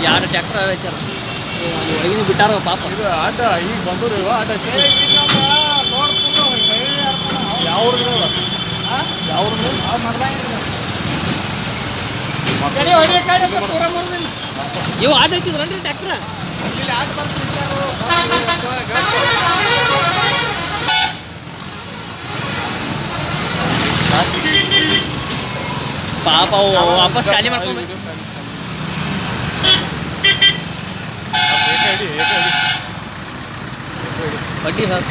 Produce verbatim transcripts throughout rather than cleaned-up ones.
ಎರಡು ಟ್ರ್ಯಾಕ್ಟರ್ ಹಚ್ಚಾರ ಅಲ್ಲಿ ಒಳಗಿನ ಬಿಟ್ಟಾರ ಪಾಪ. ಇದು ಆಟ ಈಗ ಬಂದರು ಇವ ಆಟ ಯಾವ ಯಾವ ಇವು ಆಟ ಹಚ್ಚಿದ್ರನ್ರಿ ಟ್ರ್ಯಾಕ್ಟರ್ ಪಾಪ ವಾಪಸ್ ಖಾಲಿ ಮಾಡ್ಕೊಂಡು ಬಡ್ಡಿ ಸರ್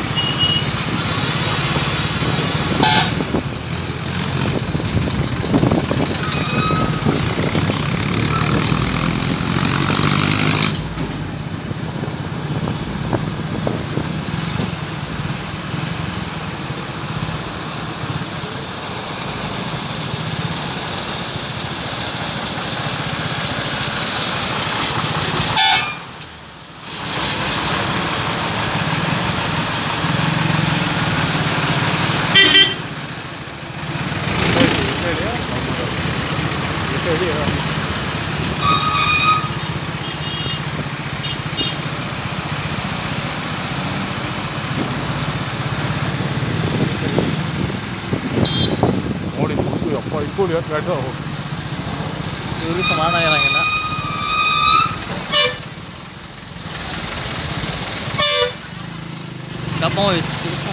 ನೋಡಿ ಅಪ್ಪ ಇಟ್ಕೊಂಡು ಇವತ್ತು ಗಾಡಿ ಇವ್ರಿಗೆ ಸಮಾನ ಇರಂಗಿಲ್ಲ. ಕಪ್ಪ ಹೋಯ್ತು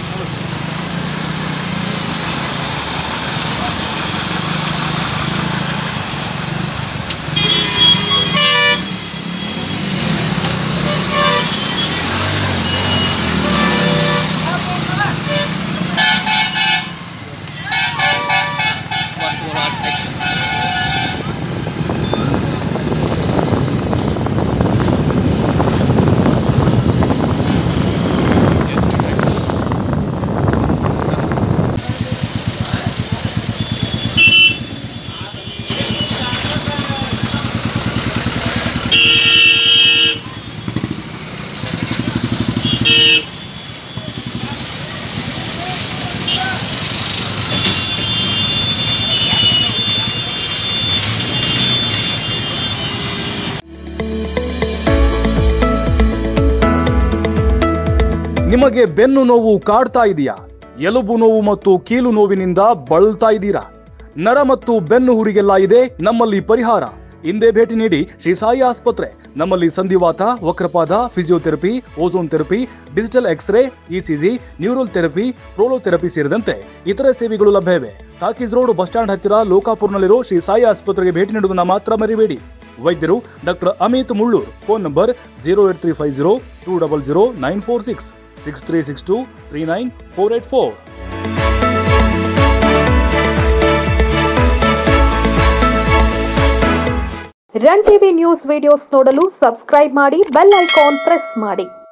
ನಿಮಗೆ ಬೆನ್ನು ನೋವು ಕಾಡ್ತಾ ಇದೆಯಾ? ಎಲುಬು ನೋವು ಮತ್ತು ಕೀಲು ನೋವಿನಿಂದ ಬಳಲ್ತಾ ಇದ್ದೀರಾ? ನರ ಮತ್ತು ಬೆನ್ನು ಹುರಿಗೆಲ್ಲ ಇದೆ ನಮ್ಮಲ್ಲಿ ಪರಿಹಾರ. ಹಿಂದೆ ಭೇಟಿ ನೀಡಿ ಶ್ರೀ ಸಾಯಿ ಆಸ್ಪತ್ರೆ. ನಮ್ಮಲ್ಲಿ ಸಂಧಿವಾತ, ವಕ್ರಪಾದ, physiotherapy, ozone therapy, digital X-ray, ECG, neural therapy, prolotherapy ಸೇರಿದಂತೆ ಇತರೆ ಸೇವೆಗಳು ಲಭ್ಯವಿವೆ. ಟಾಕೀಸ್ ರೋಡ್ ಬಸ್ ಸ್ಟ್ಯಾಂಡ್ ಹತ್ತಿರ ಲೋಕಾಪುರ್ನಲ್ಲಿರೋ ಶ್ರೀ ಸಾಯಿ ಆಸ್ಪತ್ರೆಗೆ ಭೇಟಿ ನೀಡುವುದನ್ನು ಮಾತ್ರ ಮರಿಬೇಡಿ. ವೈದ್ಯರು doctor Amit Mullur. Phone number zero eight three five zero two double zero nine four six six three six two three nine four eight four. Run TV news videos ನೋಡಲು subscribe ಮಾಡಿ, bell icon press ಮಾಡಿ.